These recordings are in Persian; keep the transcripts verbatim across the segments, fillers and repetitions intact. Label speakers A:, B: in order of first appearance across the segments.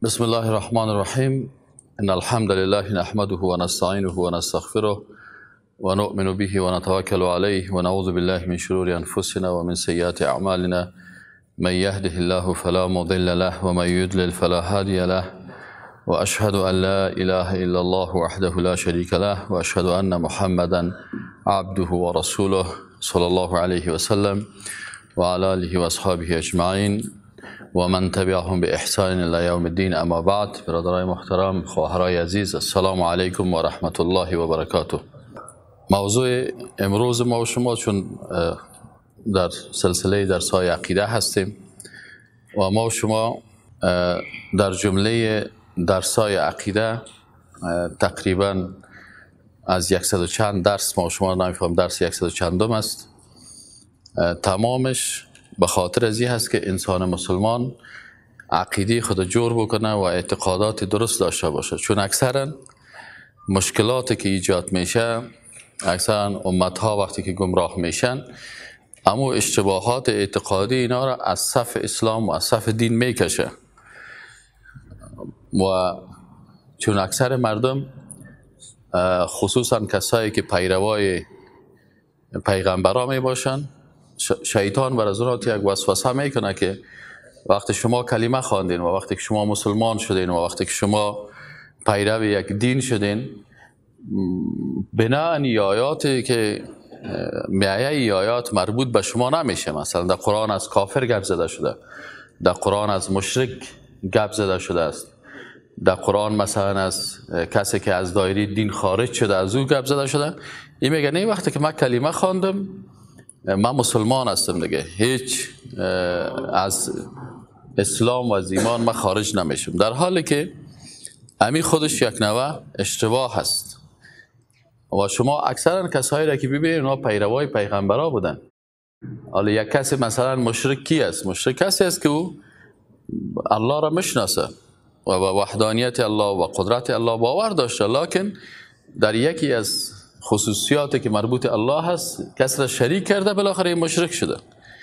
A: بسم الله الرحمن الرحيم إن الحمد لله نحمده ونستعينه ونستغفره ونؤمن به ونتوكل عليه ونعوذ بالله من شرور أنفسنا ومن سيئات أعمالنا من يهده الله فلا مضل له ومن يضلل فلا هادي له وأشهد أن لا إله إلا الله وحده لا شريك له وأشهد أن محمدا عبده ورسوله صلى الله عليه وسلم وعلى آله وأصحابه أجمعين و من تبعهم به احسان الی یوم الدین. اما بعد، برادرای محترم، خواهرای عزیز، السلام علیکم و رحمت الله و برکاته. موضوع امروز ما و شما، چون در سلسله درس‌های عقیده هستیم و ما و شما در جمله درس‌های عقیده تقریبا از یکصد و چند درس، ما و شما نمی‌فهم درس یکصد و چندم است، تمامش به خاطر از این هست که انسان مسلمان عقیده خود جور بکنه و اعتقادات درست داشته باشه. چون اکثرا مشکلاتی که ایجاد میشه، اکثرا امت ها وقتی که گمراه میشن، اما اشتباهات اعتقادی اینا را از صف اسلام و از صف دین میکشه. و چون اکثر مردم، خصوصا کسایی که پیروای پیغمبرا می باشن، شیطان بر از اونها یک وسوسه میکنه که وقتی شما کلمه خواندین و وقتی که شما مسلمان شدین و وقتی که شما پیرو یک دین شدین، بنا این آیاتی که میایه آیات مربوط به شما نمیشه. مثلا در قرآن از کافر گپ زده شده، در قرآن از مشرک گپ زده شده است، در قرآن مثلا از کسی که از دایره دین خارج شده از او گپ زده شده. این میگه نه، وقتی که من کلمه خواندم من مسلمان هستم دیگه، هیچ از اسلام و از ایمان من خارج نمیشم، در حالی که امی خودش یک نوع اشتباه هست. و شما اکثرا کسایی را که ببینید اونا پیروای پیغمبرا بودن. حالا یک کسی مثلا مشرک کی است؟ مشرک کسی است که او الله را میشناسه و به وحدانیت الله و قدرت الله باور داشته، لکن در یکی از خصوصیاتی که مربوط الله هست کسی را شریک کرده، بالاخره مشرک شده.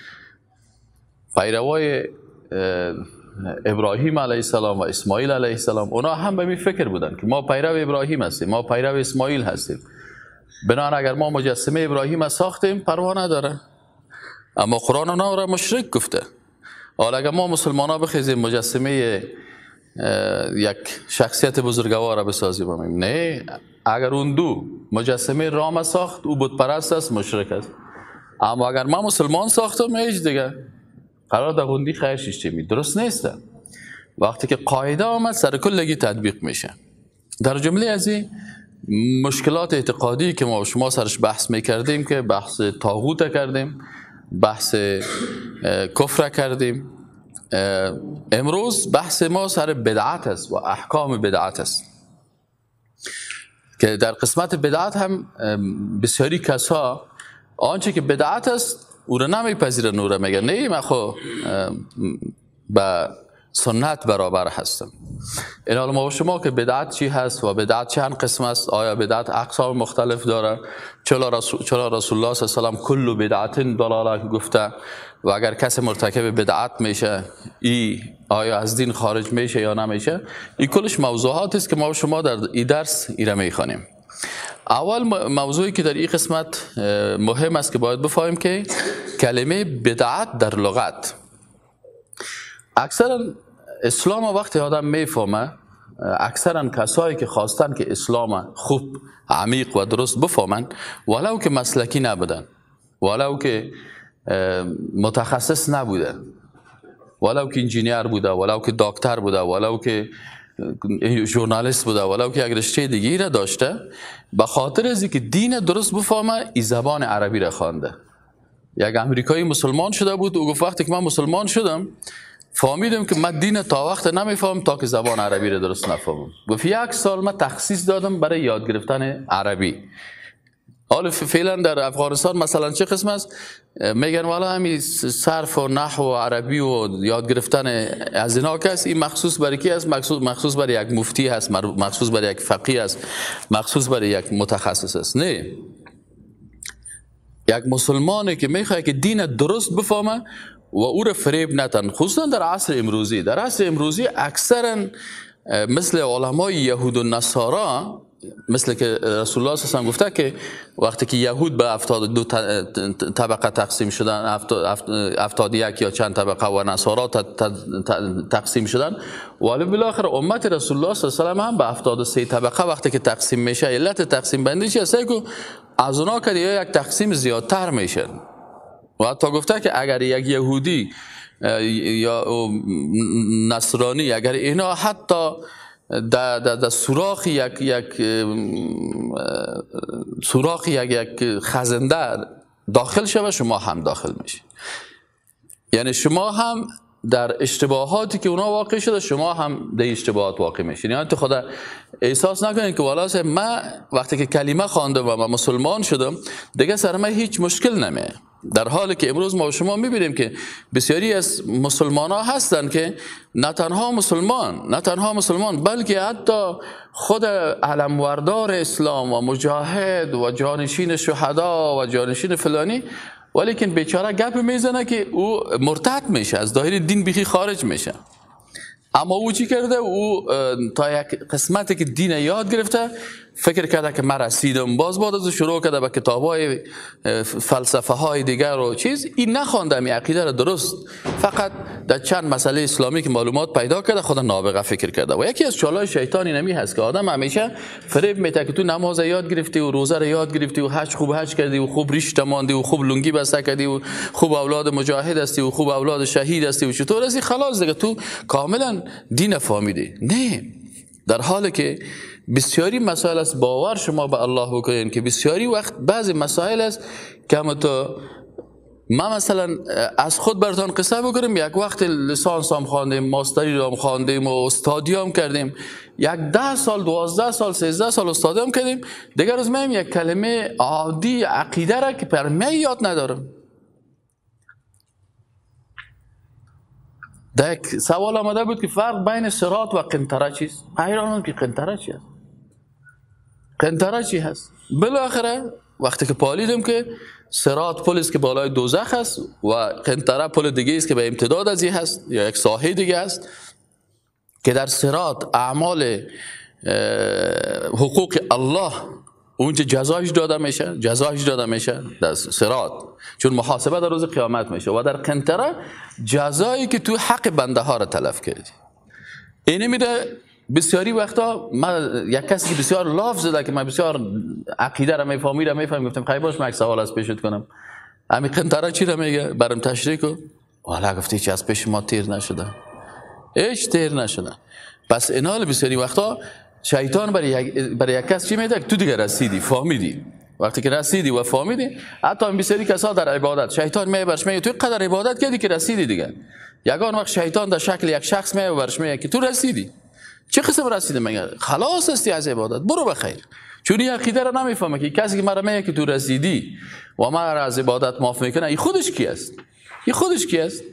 A: پیروای ابراهیم علیه السلام و اسماعیل علیه السلام، اونا هم به می فکر بودن که ما پیرو ابراهیم هستیم، ما پیرو اسماعیل هستیم، بنابراین اگر ما مجسمه ابراهیم ساختیم پروا نداره. اما قرآن اونا را مشرک گفته. حالا اگر ما مسلمان ها بخیزیم مجسمه یک شخصیت بزرگوار را بسازیم، نه، اگر اون دو مجسمه رام ساخت او بت پرست است، مشرک است. اما اگر من مسلمان ساختم، هیچ دیگه قرار در غندی خیرش چی درست نیست. وقتی که قاعده آمد سر کلگی تطبیق میشه. در جمله از این مشکلات اعتقادی که ما و شما سرش بحث میکردیم، که بحث طاغوت کردیم، بحث کفر کردیم، امروز بحث ما سر بدعت است و احکام بدعت است، که در قسمت بدعت هم بسیاری کسا آنچه که بدعت است او را نمیپذیرن، او را میگن نه من خو با سنت برابر هستم. این حال ما و شما که بدعت چی هست و بدعت چند قسم است، آیا بدعت اقسام مختلف داره؟ چرا رسول, چرا رسول الله صلی الله علیه و سلم کل بدعت ضلاله گفته؟ و اگر کسی مرتکب بدعت میشه، ای آیا از دین خارج میشه یا نمیشه؟ این کلش موضوعات است که ما و شما در این درس ایره میخوانیم. اول موضوعی که در این قسمت مهم است که باید بفهمیم که کلمه بدعت در لغت، اکثرا اسلام وقتی آدم میفهمه، اکثرا کسایی که خواستن که اسلام خوب عمیق و درست بفهمن، ولو که مسلکی نبودن، ولو که متخصص نبوده، ولو که انجینیر بوده، ولو که دکتر بوده، ولو که ژورنالیست بوده، ولو که یک رشته دیگه را داشته، به خاطر از اینکه دین درست بفهمه ای زبان عربی را خوانده. یک امریکایی مسلمان شده بود، او گفت وقتی که من مسلمان شدم فهمیدم که من دین تا وقت نمیفهم تا که زبان عربی را درست نفهمم. گفت یک سال من تخصیص دادم برای یاد گرفتن عربی. حالا فعلا در افغانستان مثلا چه قسم است؟ میگن والا همین صرف و نحو و عربی و یاد گرفتن از اینا کس، این مخصوص برای کی است؟ مخصوص مخصوص برای یک مفتی هست، مخصوص برای یک فقیه است، مخصوص برای یک متخصص است. نه، یک مسلمانی که میخواد که دین درست بفهمه، و او را فریب نتن. خصوصا در عصر امروزی، در عصر امروزی اکثرا مثل علمای یهود و نصارا، مثل که رسول الله صلی الله علیه و آله گفته که وقتی که یهود به هفتاد و دو طبقه تقسیم شدن، هفتاد و یک یا چند طبقه، و نصارا تقسیم شدن، ولی بالاخره امت رسول الله صلی الله علیه و آله هم به هفتاد و سه طبقه وقتی که تقسیم میشه، علت تقسیم بندی چیه؟ که از اونا که یک تقسیم زیادتر میشه. و حتی گفته که اگر یک یهودی یا نصرانی، اگر اینا حتی در در در سوراخ یک یک سوراخ یک یک خزنده داخل شوه، شما هم داخل میشید. یعنی شما هم در اشتباهاتی که اونا واقع شده، شما هم در اشتباهات واقع میشین. یعنی تو خدا احساس نکنید که والا من وقتی که کلمه خواندم و من مسلمان شدم دیگه سر من هیچ مشکل نمیه. در حالی که امروز ما شما میبینیم که بسیاری از مسلمان ها هستن که نه تنها مسلمان نه تنها مسلمان بلکه حتی خود علموردار اسلام و مجاهد و جانشین شهدا و جانشین فلانی، ولیکن بیچاره گپ میزنه که او مرتد میشه، از دایره دین بیخی خارج میشه. اما او چی کرده؟ او تا یک قسمتی که دین یاد گرفته فکر کرده که من رسیدم، باز بعد از شروع کرده به کتاب‌های فلسفه های دیگر و چیز، این نخوانده می عقیده را درست، فقط در چند مسئله اسلامی که معلومات پیدا کرده خود نابغه فکر کرده. و یکی از چالای شیطانی نمی هست که آدم همیشه فریب میده که تو نماز یاد گرفتی و روزه را یاد گرفتی و حج خوب حج کردی و خوب ریش تماندی و خوب لنگی بسته کردی و خوب اولاد مجاهد هستی و خوب اولاد شهید هستی و چطور هستی، خلاص دیگه تو کاملا دین فهمیدی. نه، در حالی که بسیاری مسائل است باور شما به الله بکنین که بسیاری وقت بعضی مسائل است که هم تو ما مثلا از خود براتون قصه بکنم، یک وقت لیسانس هم خواندیم، ماستری هم خواندیم و استادی هم کردیم، یک ده سال دوازده سال سیزده سال استادی هم کردیم، دیگر از من یک کلمه عادی عقیده را که پر من یاد ندارم. در یک سوال آمده بود که فرق بین صراط و قنطره چیست؟ حیرانم که قنطره چی هست؟ قنطره چی هست؟ بالاخره وقتی که پالیدم که صراط پل است که بالای دوزخ است و قنطره پل دیگه است که به امتداد از این هست، یا یک ساحه دیگه است که در صراط اعمال حقوق الله اونجا جزایش داده میشه، جزایش داده میشه در صراط، چون محاسبه در روز قیامت میشه. و در قنطره جزایی که تو حق بنده ها را تلف کردی. اینه میده بسیاری وقتا من یک کسی که بسیار لاف زده که من بسیار عقیده را میفهمی را میفهم، گفتم خیلی باش من یک سوال از پیشت کنم، همین قنطره چی را میگه؟ برام تشریح کن. والا گفتی چی از پیش ما تیر نشده، هیچ تیر نشده. پس اینال بسیاری وقتا شیطان برای یک برای یک کس چی میده؟ تو دیگه رسیدی، فهمیدی. وقتی که رسیدی و فهمیدی، حتی این بسیاری کسا در عبادت شیطان میبرش میگه تو قدر عبادت کردی که رسیدی دیگه. یگان وقت شیطان در شکل یک شخص میبرش میگه که تو رسیدی. چه قسم رسیدی؟ میگه خلاص هستی از عبادت، برو بخیر. چون این عقیده را نمیفهمه که کسی که مرا میگه که تو رسیدی و ما را از عبادت معاف میکنه، این خودش کی است؟ این خودش کی است؟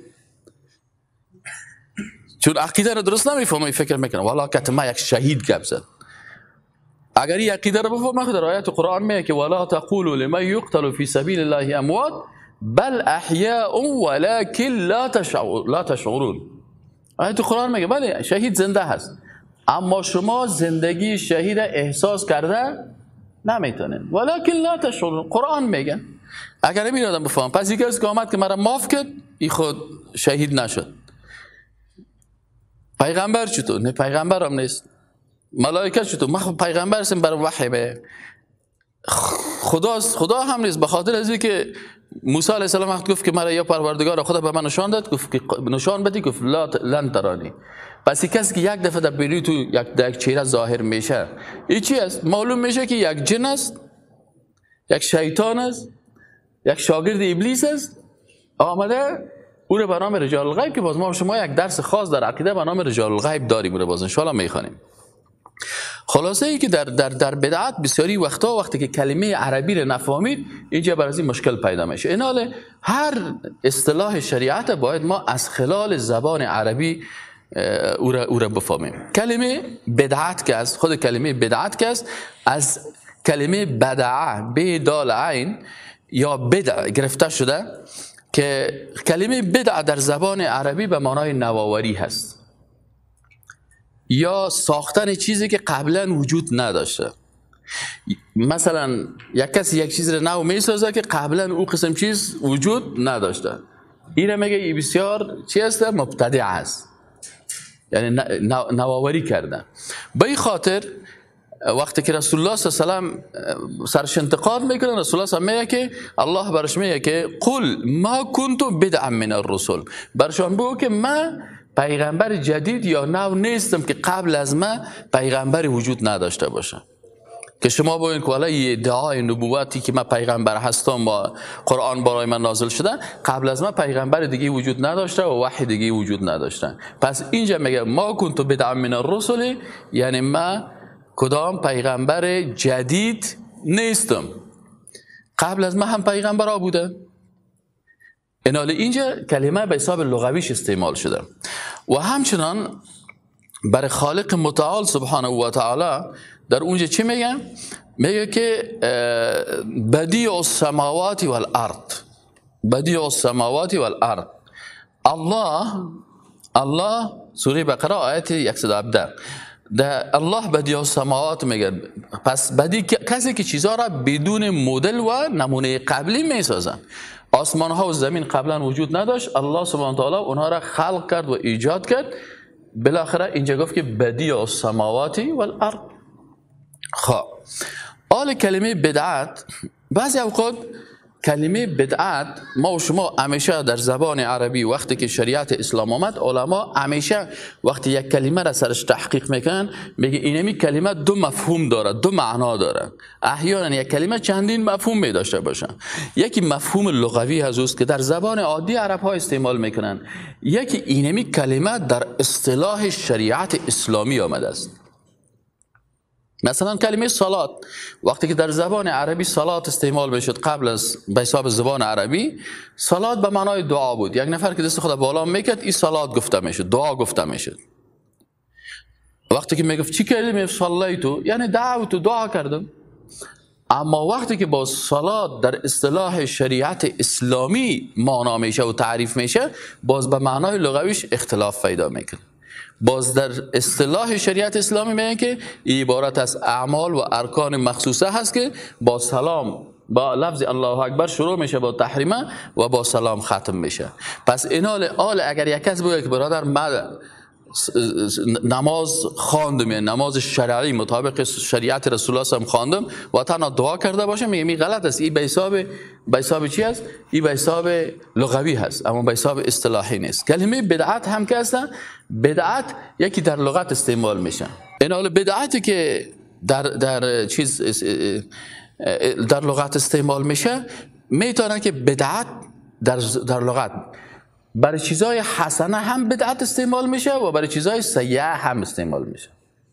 A: چون عقیده را درست نمیفهمه، فکر میکنه والا کتما یک شهید گپ زد. اگر این عقیده را بفهمه، خود در آیات قرآن میگه که ولا تقولوا لمن يقتل في سبيل الله اموات بل احیاء ولكن لا تشعرون لا تشعرون. آیات قرآن میگه بله شهید زنده هست، اما شما زندگی شهید احساس کرده نمیتونین، ولكن لا تشعرون. قرآن میگه اگر نمی آدم بفهم، پس یک کسی که آمد که مرا معاف کرد، این خود شهید نشد. پیغمبر چطور؟ نه پیغمبر هم نیست. ملائکه چطور؟ ما خب پیغمبر هستیم، بر وحی به خدا خدا هم نیست. به خاطر از اینکه موسی علیه السلام وقت گفت که مرا یا پروردگار خدا به من نشان داد، گفت که نشان بدی، گفت لا لن ترانی. پس کسی که یک دفعه در بیرون تو یک یک چهره ظاهر میشه، این چی است؟ معلوم میشه که یک جن است، یک شیطان است، یک شاگرد ابلیس است، آمده او رو به نام رجال الغیب، که باز ما شما یک درس خاص در عقیده به نام رجال الغیب داریم، رو باز ان شاء الله میخوانیم. خلاصه ای که در در در بدعت بسیاری وقتا وقتی که کلمه عربی رو نفهمید، اینجا برای مشکل پیدا میشه. این حاله هر اصطلاح شریعت باید ما از خلال زبان عربی او را او را بفهمیم. کلمه بدعت که است، خود کلمه بدعت که است، از کلمه بدعه به دال عین یا بدع گرفته شده که کلمه بدع در زبان عربی به معنای نوآوری هست یا ساختن چیزی که قبلا وجود نداشته. مثلا یک کسی یک چیز رو نو میسازه که قبلا او قسم چیز وجود نداشته، این میگه ای بسیار چی هست؟ مبتدع است، یعنی نوآوری کردن. به این خاطر وقتی که رسول الله صلی الله علیه و سلم سرش انتقاد میکنه، رسول الله صلی الله علیه و سلم میگه که الله برش میگه که قل ما کنت بدعا من الرسل، برشان بگو که من پیغمبر جدید یا نو نیستم که قبل از من پیغمبری وجود نداشته باشه. که شما بگوین که ولی ادعای نبوتی که من پیغمبر هستم و قرآن برای من نازل شده، قبل از من پیغمبر دیگه وجود نداشته و وحی دیگه وجود نداشته. پس اینجا میگه ما کنت بدعا من الرسل، یعنی من کدام پیغمبر جدید نیستم، قبل از من هم پیغمبر ها بوده. اینال اینجا کلمه به حساب لغویش استعمال شده. و همچنان برای خالق متعال سبحانه و تعالی در اونجا چی میگه؟ میگه که بدیع السماوات والارض، بدیع السماوات والارض. الله الله سوره بقره آیت صد و هفده ده الله بدیع السماوات میگه. پس بدیع کسی که چیزها را بدون مدل و نمونه قبلی میسازن. آسمان ها و زمین قبلا وجود نداشت، الله سبحانه و تعالی اونها را خلق کرد و ایجاد کرد. بالاخره اینجا گفت که بدیع السماوات والارض. خب آل کلمه بدعت، بعضی اوقات کلمه بدعت ما و شما همیشه در زبان عربی وقتی که شریعت اسلام آمد، علما همیشه وقتی یک کلمه را سرش تحقیق میکنن میگه اینمی کلمه دو مفهوم داره، دو معنا داره. احیانا یک کلمه چندین مفهوم می داشته باشه. یکی مفهوم لغوی هست که در زبان عادی عرب ها استعمال میکنن، یکی اینمی کلمه در اصطلاح شریعت اسلامی آمده است. مثلا کلمه صلات وقتی که در زبان عربی صلات استعمال بشد، قبل از به حساب زبان عربی صلات به معنای دعا بود. یک نفر که دست خود بالا میکرد این صلات گفته میشد، دعا گفته میشد. وقتی که میگفت چی کردی؟ صلیتو، یعنی دعوت، دعا کردم. اما وقتی که با صلات در اصطلاح شریعت اسلامی معنا میشه و تعریف میشه، باز به معنای لغویش اختلاف پیدا میکنه. باز در اصطلاح شریعت اسلامی میگه که این عبارت از اعمال و ارکان مخصوصه هست که با سلام، با لفظ الله اکبر شروع میشه با تحریمه و با سلام ختم میشه. پس اینال آل اگر یک کس بگه که برادر من نماز خواندم، یعنی نماز شرعی مطابق شریعت رسول الله صلی الله علیه و خواندم و تنها دعا کرده باشه، میگه می غلط است. این به حساب به حساب چی است؟ این به حساب لغوی هست، اما به حساب اصطلاحی نیست. کلمه بدعت هم که است، بدعت یکی در لغت استعمال میشه. این حال بدعتی که در در چیز در لغت استعمال میشه، میتونه که بدعت در در لغت برای چیزای حسنه هم بدعت استعمال میشه و برای چیزای سیئه هم استعمال میشه.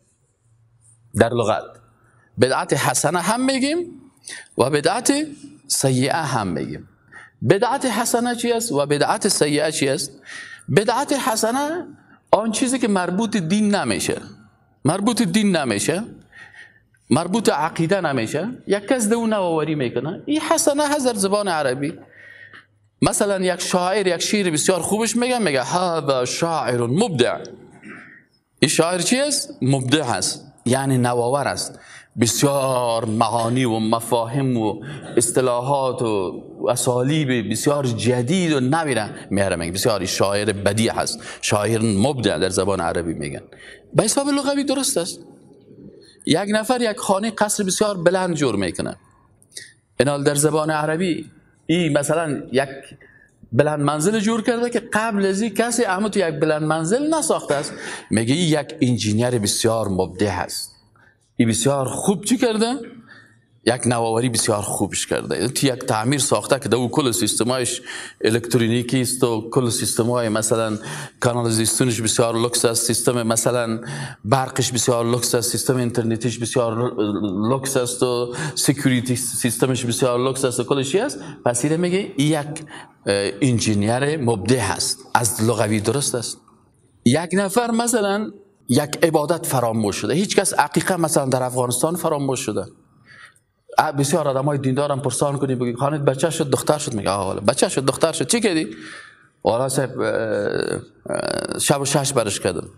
A: در لغت بدعت حسنه هم میگیم و بدعت سیئه هم میگیم. بدعت حسنه چی است و بدعت سیئه چی است؟ بدعت حسنه آن چیزی که مربوط دین نمیشه، مربوط دین نمیشه، مربوط عقیده نمیشه، یک کس دو نوآوری میکنه، این حسنه هست در زبان عربی. مثلا یک شاعر یک شعر بسیار خوبش میگه، میگه هذا شاعر مبدع. این شاعر چی است؟ مبدع است، یعنی نوآور است، بسیار معانی و مفاهیم و اصطلاحات و اسالیب بسیار جدید و نوی را میاره، میگه بسیار شاعر بدیع است، شاعر مبدع در زبان عربی میگن. به حساب لغوی درست است. یک نفر یک خانه قصر بسیار بلند جور میکنه، اینال در زبان عربی این مثلا یک بلند منزل جور کرده که قبل از این کسی اما تو یک بلند منزل نساخته است، میگه یک انجینیر بسیار مبدع است، این بسیار خوب چی کرده؟ یک نوآوری بسیار خوبش کرده. تو یک تعمیر ساخته که دو کل سیستمایش الکترونیکی است و کل سیستمای مثلا کانالیزیشنش بسیار لوکس است، سیستم مثلا برقش بسیار لوکس است، سیستم اینترنتیش بسیار لوکس است و سکیوریتی سیستمش بسیار لوکس است و کلش است. پس این میگه یک انجینیر مبدع است. از لغوی درست است. یک نفر مثلا یک عبادت فراموش شده، هیچ کس عقیقه مثلا در افغانستان فراموش شده، بسیار آدمای دیندارم پرسان کنی بگی خانت بچه شد دختر شد، میگه آه بچه شد دختر شد چی کردی؟ والا صاحب شب و شش برش کردم،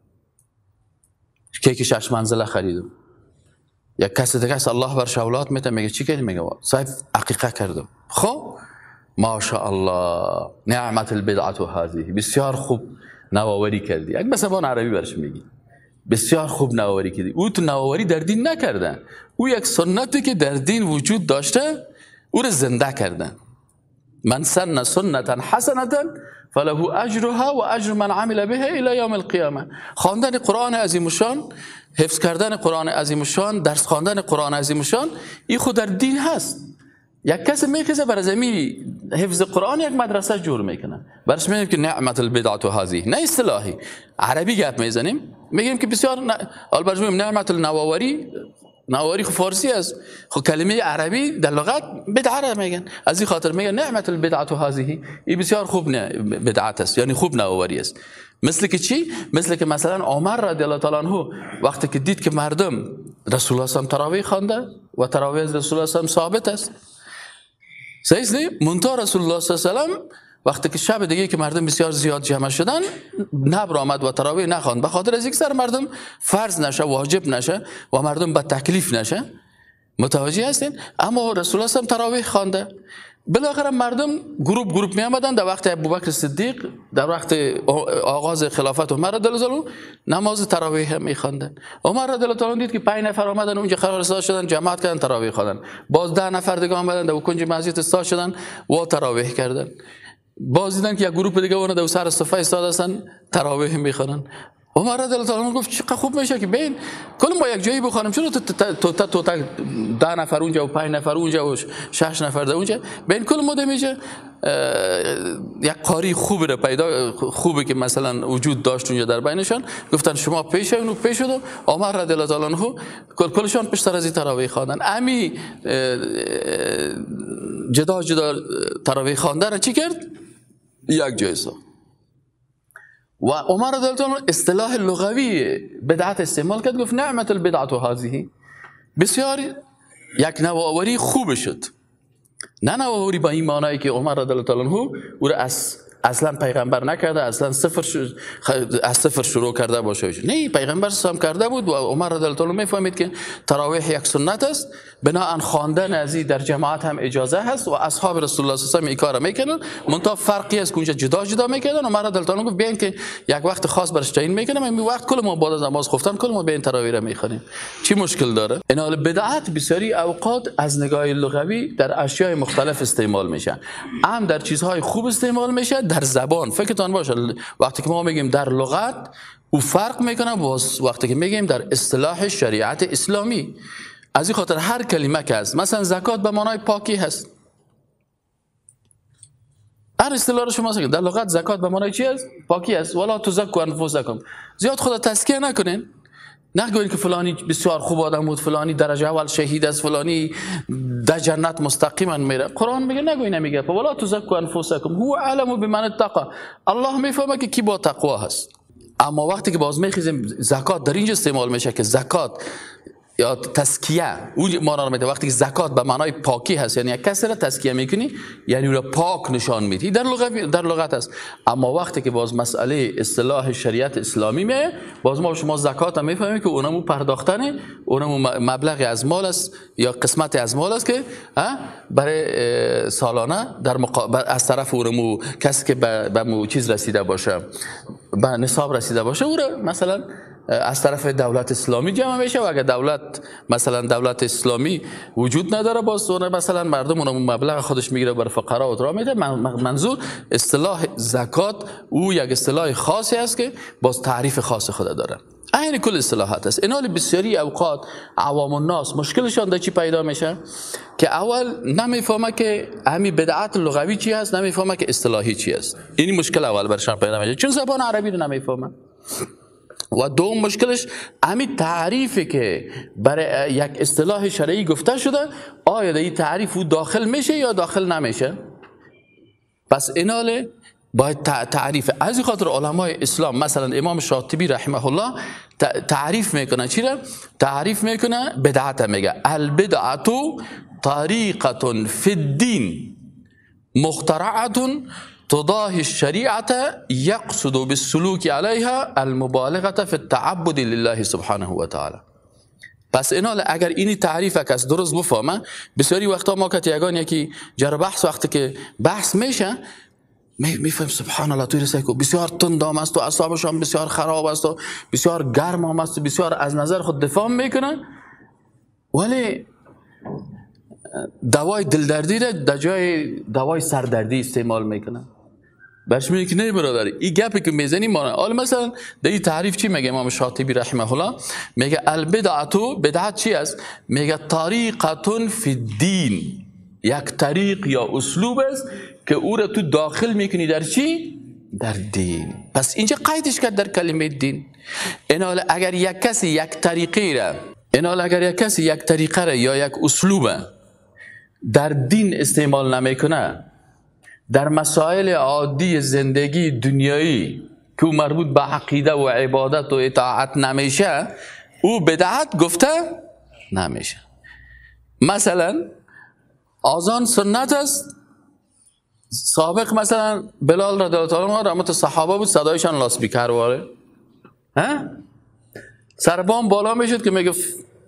A: کیک شش منزله خریدم. یک کسی دیگه است الله برش اولاد میده، میگه چی کردی؟ میگه صاحب عقیقه کردم. خب ماشاءالله نعمت البدعه هذه، بسیار خوب نوآوری کردی. یک به زبان عربی برش میگی بسیار خوب نوآوری کردی. او تو نوآوری در دین نکردن، او یک سنتی که در دین وجود داشته او رو زنده کردن. من سن سنتا حسنه فله اجرها و اجر من عمل به الى یوم القیامه. خواندن قرآن عظیم الشان، حفظ کردن قرآن عظیم الشان، درس خواندن قرآن عظیم الشان، این خود در دین هست. یک کسی میخواسته برای زمین حفظ قرآن یک مدرسه جور میکنه، برش میگیم که نعمت البدعه هذه، نه اصطلاحی عربی گپ میزنیم میگیم که بسیار البته میگیم نعمت النوآوری. نوآوری خو فارسی است، خو کلمه عربی در لغت بدعه میگن، از این خاطر میگن نعمت البدعه هذه، این بسیار خوب بدعت است، یعنی خوب نوآوری است. مثل که چی؟ مثل که مثلا عمر رضی الله تعالی عنه وقتی که دید که مردم رسول الله صلی الله علیه و آله تراویح خوانده و تراویح از رسول الله صلی الله علیه و آله ثابت است، صحیح است؟ منتها رسول الله صلی الله علیه و آله وقتی که شب دیگه که مردم بسیار زیاد جمع شدن نبر آمد و تراویح نخواند، به خاطر از اینکه سر مردم فرض نشه، واجب نشه و مردم به تکلیف نشه. متوجه هستین؟ اما رسول الله صلی الله علیه و آله تراویح خوانده. بالاخره مردم گروپ گروپ می آمدن. در وقت ابوبکر صدیق، در وقت آغاز خلافت عمر رضی الله عنه نماز تراویح هم می خواندن. عمر رضی الله عنه دید که پنج نفر آمدن اونجا قرار استاد شدن، جماعت کردن تراویح خواندن. باز ده نفر دیگه آمدن در کنج مسجد استاد شدن و تراویح کردن. باز دیدن که یک گروه دیگه اون در سر صفه ایستاده هستن تراویح میخونن. عمر رضی الله عنه گفت چقدر خوب میشه که ببین کل ما یک جایی بخونیم، چون تو تو تو ده نفر اونجا و پنج نفر اونجا و شش نفر در اونجا، ببین کل ما میشه یک قاری خوب رو پیدا خوبه که مثلا وجود داشت اونجا در بینشان. گفتن شما پیش اونو پیش شد. عمر رضی الله عنه کل کلشان پیشتر از این تراویح خواندن. امی جدا جدا تراویح خواندن چی کرد؟ یک جای ساخت. و عمر رضی الله عنه اصطلاح لغوی بدعت استعمال کرد، گفت نعمت البدعه هذه، بسیار یک نوآوری خوب شد. نه نوآوری با این معنایی که عمر رضی الله عنه او را از اصلا پیغمبر نکرده، اصلا صفر ش... از صفر شروع کرده باشه. نه، پیغمبر سام کرده بود و عمر رضی الله عنه میفهمید که تراویح یک سنت است، بناهن خواندن از این در جماعت هم اجازه هست و اصحاب رسول الله صلی الله علیه و آله این کارو میکنن. منتها فرقی است که اونجا جدا جدا میکنن. عمر رضی الله عنه گفت بیان که یک وقت خاص برش تعیین میکنم، این وقت کل ما بعد از نماز خفتن کل ما به این تراویح را میخونیم. چی مشکل داره؟ این حال بدعت بسیاری اوقات از نگاه لغوی در اشیاء مختلف استعمال میشه، هم در چیزهای خوب استعمال میشه. در زبان فکرتان باشه وقتی که ما میگیم در لغت او فرق میکنه با وقتی که میگیم در اصطلاح شریعت اسلامی. از این خاطر هر کلمه که هست، مثلا زکات به معنای پاکی هست، هر اصطلاح رو شما سگید در لغت زکات به معنای چی است؟ پاکی است. ولا تزکوا انفسکم، زیاد خود تزکیه نکنین، نگوین که فلانی بسیار خوب آدم بود، فلانی درجه اول شهید است، فلانی در جنت مستقیما میره. قرآن میگه نگوین، نمیگه ولا تزکوا انفسکم هو اعلم بمن اتقى، الله میفهمه که کی با تقوا هست. اما وقتی که باز میخیزیم زکات در اینجا استعمال میشه که زکات یا تزکیه اون معنا رو میده. وقتی که زکات به معنای پاکی هست، یعنی یک کسی را تزکیه میکنی، یعنی او را پاک نشان میدی، در لغت در لغت است. اما وقتی که باز مسئله اصطلاح شریعت اسلامی میه، باز ما شما زکات هم میفهمیم که اونمو پرداختن، اونمو مبلغی از مال است یا قسمتی از مال است که برای سالانه در مقابل از طرف اونمو کسی که به مو چیز رسیده باشه، به نصاب رسیده باشه، او را مثلا از طرف دولت اسلامی جمع میشه. و اگر دولت مثلا دولت اسلامی وجود نداره، باز مثلا مردم اون مبلغ خودش میگیره برای فقرا و اطراف میده. منظور اصطلاح زکات او یک اصطلاح خاصی است که باز تعریف خاص خود داره. این کل اصطلاحات است. اینال بسیاری اوقات عوام الناس مشکلشان در چی پیدا میشه که اول نمیفهمه که همین بدعت لغوی چی است، نمیفهمه که اصطلاحی چی است. این مشکل اول برشان پیدا میشه چون زبان عربی رو نمیفهمه. و دوم مشکلش همین تعریفی که برای یک اصطلاح شرعی گفته شده، آیا این تعریف او داخل میشه یا داخل نمیشه. پس ایناله باید تعریف. از این خاطر علمای اسلام مثلا امام شاطبی رحمه الله تعریف میکنه چی را؟ تعریف میکنه بدعت، میگه البدعت طریقه فی الدین مخترعه تضاهی الشریعه یقصد بالسلوک علیها المبالغه فی التعبد لله سبحانه و تعالی. پس اینا اگر اینی تعریف کس درست بفهمه، بسیاری وقتا ما که یگان یکی جر بحث وقتی که بحث میشه میفهم سبحان الله توی رسای که بسیار تندام است و اعصابش هم بسیار خراب است و بسیار گرم هم است و بسیار از نظر خود دفاع میکنه، ولی دوای دلدردی را در جای دوای سردردی استعمال میکنه. برش میگه که نه برادر، این گپی که میزنی ما حالا مثلا در این تعریف چی میگه امام شاطبی رحمه الله؟ میگه البدعت، بدعت چی است؟ میگه طریقه فی الدین، یک طریق یا اسلوب است که او را تو داخل میکنی در چی؟ در دین. پس اینجا قیدش کرد در کلمه دین. اینال اگر یک کسی یک طریقه را اینال اگر یک کسی یک طریقه را یا یک اسلوب در دین استعمال نمیکنه، در مسائل عادی زندگی دنیایی که مربوط به عقیده و عبادت و اطاعت نمیشه، او بدعت گفته نمیشه. مثلا آذان سنت است. سابق مثلا بلال رضی الله عنه رحمت صحابه بود، صدایشان لاسپیکر واره، ها سربام بالا میشد که میگه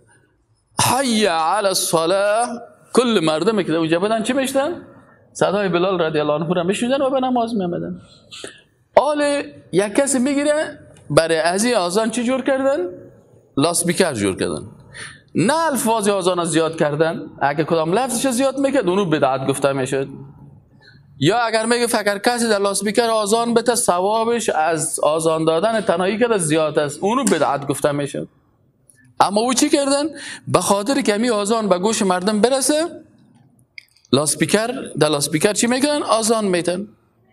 A: حی علی الصلاه، کل مردم که اونجا بودن چی میشدن؟ صدای بلال رضی الله عنه را میشنیدن و به نماز میآمدن. حال یک کسی میگیره برای از این آذان چی جور کردن؟ لاسپیکر جور کردن. نه الفاظ آذان زیاد کردن، اگه کدام لفظش زیاد میکرد اونو بدعت گفته میشد. یا اگر میگه فکر کسی در لاسپیکر آذان بده ثوابش از آذان دادن تنهایی که زیاد است، اونو بدعت گفته میشد. اما او چی کردن؟ به خاطر که می آذان به گوش مردم برسه، لاسپیکر در لاسپیکر چی میکنن؟ آذان میتن.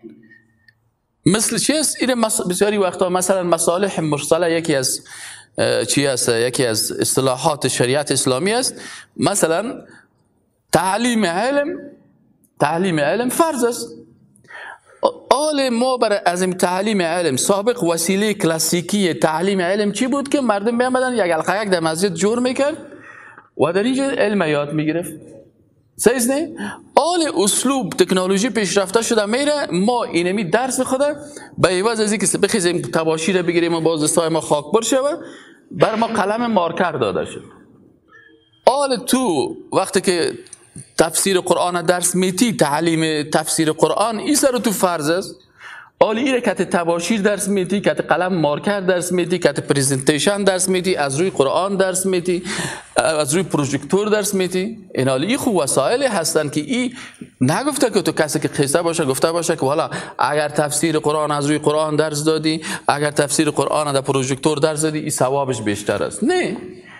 A: مثل چی است؟ این بسیاری وقتا مثلا مصالح مرسله یکی از چی است؟ یکی از اصطلاحات شریعت اسلامی است. مثلا تعلیم علم، تعلیم علم فرض است. آل ما برای از این تعلیم علم سابق وسیله کلاسیکی تعلیم علم چی بود؟ که مردم بیامدن یک حلقه یک در مسجد جور میکرد و در اینجا علم یاد میگرفت. سیز نه؟ آل اسلوب تکنولوژی پیشرفته شده میره، ما اینمی درس خدا به عوض از اینکه بخیزیم تباشی را بگیریم و باز دستای ما خاک بر شود، بر ما قلم مارکر داده شد. آل تو وقتی که تفسیر قرآن درس میتی، تعلیم تفسیر قرآن این سر تو فرض است. آل ایره که تباشیر درس میتی، که قلم مارکر درس میتی، که پریزنتیشن درس میتی، از روی قرآن درس میتی، از روی پروژکتور درس میتی. این حالی این خوب وسایل هستن که این نگفته که تو کسی که خیسته باشه گفته باشه که حالا اگر تفسیر قرآن از روی قرآن درس دادی، اگر تفسیر قرآن در پروژکتور درس دادی این ثوابش بیشتر است. نه،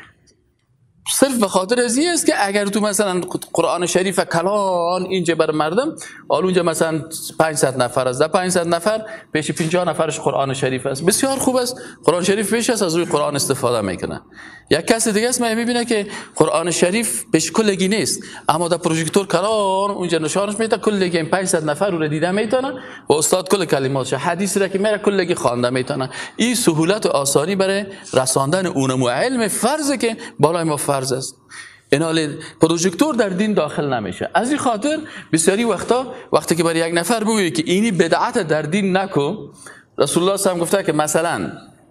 A: صرف به خاطر از این است که اگر تو مثلا قرآن شریف کلان اینجا بر مردم، حالا اونجا مثلا پانصد نفر است، در پانصد نفر پیش پنجاه نفرش قرآن شریف است، بسیار خوب است، قرآن شریف پیش است، از روی قرآن استفاده میکنه. یک کسی دیگه است من میبینه که قرآن شریف پیش کلگی نیست، اما در پروژکتور کلان اونجا نشانش میده، کلگی این پانصد نفر رو دیده میتونه و استاد کل کلماتش حدیث را که میره کلگی خوانده میتونه. این سهولت و آسانی برای رساندن اونم علم فرض که بالای ما فرض است. این حال پروژکتور در دین داخل نمیشه. از این خاطر بسیاری وقتا وقتی که برای یک نفر بگویی که اینی بدعت در دین نکو، رسول الله صلی الله علیه و آله گفته که مثلا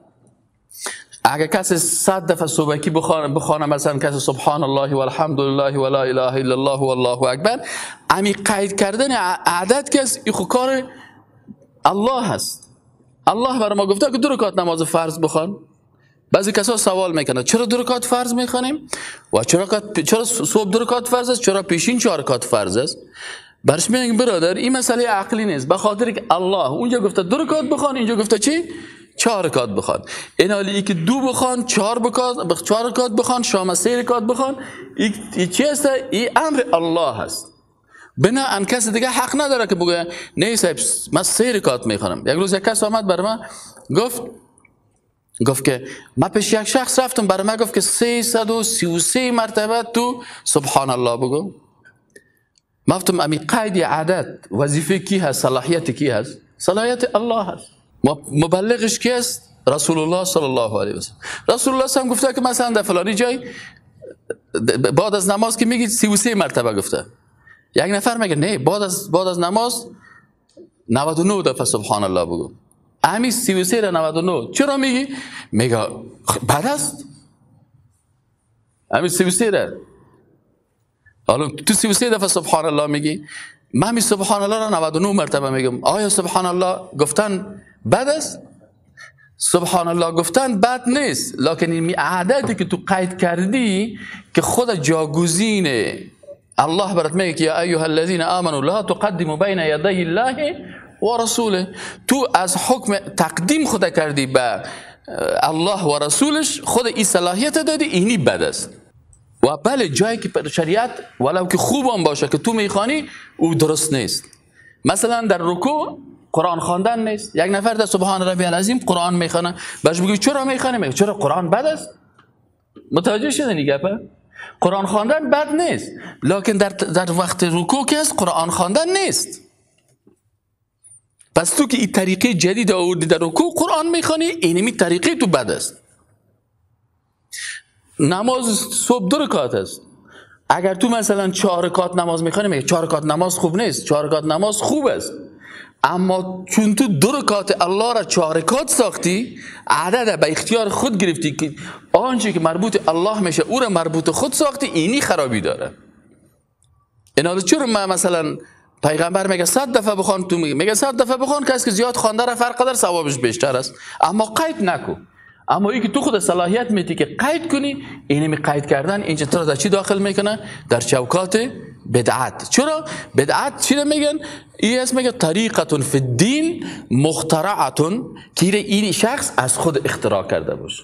A: اگر کسی صد دفعه صبحکی بخوانه بخوانه مثلا کسی سبحان الله و الحمد لله و لا اله الا الله و الله اکبر، امی قید کردن عدد که این خود کار الله هست. الله برای ما گفته که دو رکعت نماز فرض بخوان. بعضی کسا سوال میکنه چرا دو رکعت فرض میخوانیم و چرا چرا صبح دو رکعت فرض است، چرا پیشین چهار رکعت فرض است؟ برش میگم برادر این مسئله عقلی نیست، به خاطر که الله اونجا گفته دو رکعت بخوان، اینجا گفته چی؟ چهار رکعت بخوان. این حالی که دو بخوان، چهار بخوان، چهار رکعت بخوان، شام سه رکعت بخوان، این چی است؟ این امر الله است. بنا ان کس دیگه حق نداره که بگه نه صاحب من سه رکعت میخوانم. یک روز یک کس آمد بر من گفت گفت که من پیش یک شخص رفتم، برای من گفت که سیصد و سی و سه مرتبه تو سبحان الله بگو. من گفتم امی قید عدد وظیفه کی هست، صلاحیت کی هست؟ صلاحیت الله هست. مبلغش کی است؟ رسول الله صلی الله علیه و سلم. رسول الله هم گفته که مثلا در فلانی جای بعد از نماز که میگید سی و سه مرتبه گفته. یک نفر میگه نه، بعد از بعد از نماز نود و نه دفعه سبحان الله بگو. همین سی و سه را نود و نه چرا میگی؟ میگه بد است. همین سی و سه را حالا تو سی و سه دفعه سبحان الله میگی، من می سبحان الله را نود و نه مرتبه میگم. آیا سبحان الله گفتن بد است؟ سبحان الله گفتن بد نیست، لکن این عادتی که تو قید کردی که خود جاگزین الله برات میگه که یا ایها الذین آمنوا لا تقدموا بین یدی الله و رسوله. تو از حکم تقدیم خود کردی به الله و رسولش، خود این صلاحیت دادی، اینی بد است. و بله جایی که شریعت ولو که خوب هم باشه که تو میخوانی او درست نیست. مثلا در رکوع قرآن خواندن نیست. یک نفر در سبحان ربی العظیم قرآن میخوانه، باش بگی چرا میخوانه؟ میگه چرا قرآن بد است؟ متوجه شدنی گپه؟ قرآن خواندن بد نیست، لکن در در وقت رکوع که است قرآن خواندن نیست. پس تو که این طریقه جدید آوردی در رکوع قرآن میخوانی، اینمی طریقه تو بد است. نماز صبح دو رکعت است. اگر تو مثلا چهار رکعت نماز میخوانی، میگه چهار رکعت نماز خوب نیست، چهار رکعت نماز خوب است. اما چون تو دو رکعت الله را چهار رکعت ساختی، عدد به اختیار خود گرفتی که آنچه که مربوط الله میشه او را مربوط خود ساختی، اینی خرابی داره. اینا چرا ما مثلا پیغمبر میگه صد دفعه بخوان، تو میگه میگه صد دفعه بخوان، کسی که زیاد خوانده را فرق قدر ثوابش بیشتر است، اما قید نکو. اما ای که تو خود صلاحیت میتی که قید کنی، اینمی قید کردن اینجا تو را در چی داخل میکنه؟ در چوکات بدعت. چرا؟ بدعت چی را میگن؟ این اسم میگه طریقتون فی الدین مخترعتون، که این شخص از خود اختراع کرده باشه.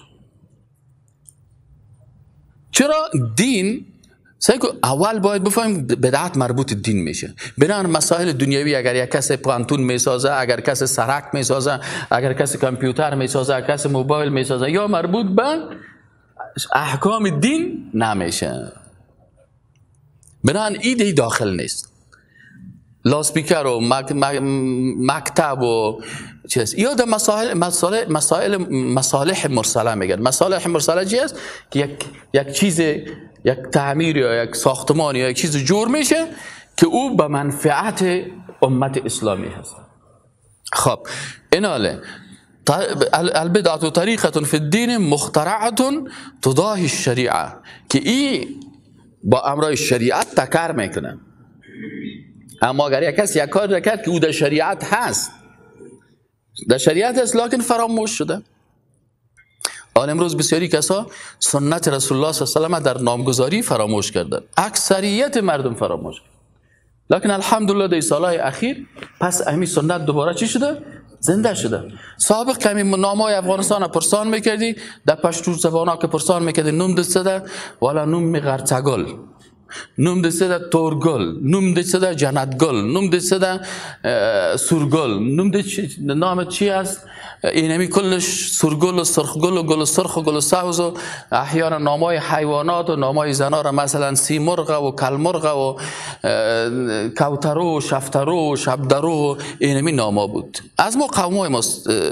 A: چرا؟ دین سعی اول باید بفهمیم بدعت مربوط دین میشه. بنابراین مسائل دنیوی اگر یک کس پانتون میسازه، اگر کس سرک میسازه، اگر کس کامپیوتر میسازه، اگر کس موبایل میسازه، یا مربوط به احکام دین نمیشه. بنابراین ایده داخل نیست. لاسپیکر و مک، مک، مکتب و چیز یا در مسائل مسائل مسائل مصالح مرسله میگن. مصالح مرسله چی است؟ که یک یک چیز، یک تعمیر یا یک ساختمان یا یک چیز جور میشه که او به منفعت امت اسلامی هست. خب ایناله البدعه طریقه فی الدین مخترعه تضاهی الشریعه، که این با امرای شریعت تکرار میکنه. اما اگر یک کس یک کار کرد که او در شریعت هست، در شریعت هست لکن فراموش شده. آن امروز بسیاری کسا سنت رسول الله صلی الله علیه و سلم در نامگذاری فراموش کردن. اکثریت مردم فراموش کردن. لکن الحمدلله در سالهای اخیر پس همین سنت دوباره چی شده؟ زنده شده. سابق کمی نامای افغانستان پرسان میکردی، در پشتو زبانا که پرسان میکردی نوم دسته والا نوم میغرتگل، نوم دسته تورگل، نوم دسته جنتگل، نوم دسته سورگل، نوم دسته نام چی است؟ اینمی کلش سورگل و سرخگل و گل سرخ و گل سبز و احیانا نامای حیوانات و نامای زنا را مثلا سیمرغ و کلمرغ و کوترو و شفترو و شبدرو و اینمی ناما بود. از ما قومای ما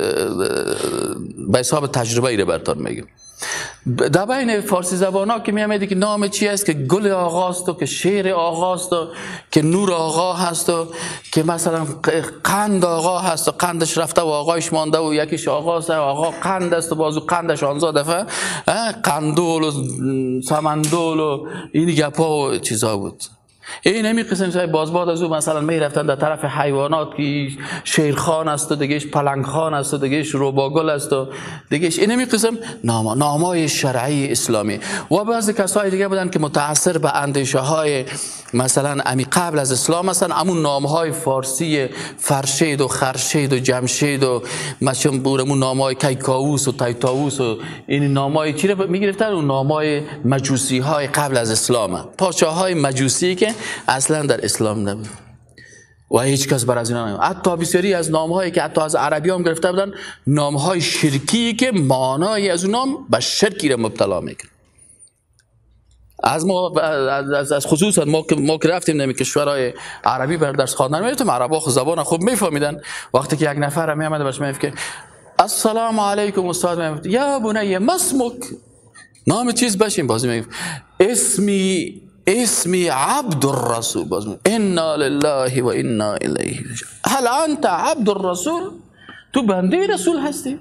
A: به حساب تجربه ای را برتان میگم. در بین فارسی زبان ها که میامدی که نام چی است که گل آغاست و که شیر آغاست و که نور آقا هست و که مثلا قند آقا هست و قندش رفته و آقایش مانده و یکیش آقاست و آقا قند است و بازو قندش آنزا دفعه قندول و سمندول و این گپا و چیزا بود. این همی قسم های بازباد از او مثلا می رفتن در طرف حیوانات که شیرخان است و دیگهش پلنگخان است و دیگهش روباگل است و دیگهش این همی قسم نام نامای شرعی اسلامی. و بعضی کسای دیگه بودن که متأثر به اندیشه های مثلا امی قبل از اسلام هستن، همون نام های فارسی فرشید و خرشید و جمشید و مثلا بورمون نام های کیکاووس و تایتاووس و این نام های چی رو می گرفتن؟ اون نام های مجوسی های قبل از اسلام، پادشاه های مجوسی که اصلا در اسلام نبود و هیچ کس بر از اینا نمید. حتی بسیاری از نامهایی که حتی از عربی هم گرفته بودن، نامهای شرکی که معنایی از اون نام به شرکی را مبتلا میکن. از ما از, از خصوصا ما که ما که رفتیم نمی کشورهای عربی بر درس خواندن میرفتیم، عربا خود زبان خوب میفهمیدن. وقتی که یک نفر می اومد باش میگفت که السلام علیکم استاد، میگفت یا بنی ما اسمک، نام چیز باشیم، بازی میگفت اسمی اسمی عبد الرسول، باز انا لله و انا الیه. هل انت عبد الرسول؟ تو بنده رسول هستی؟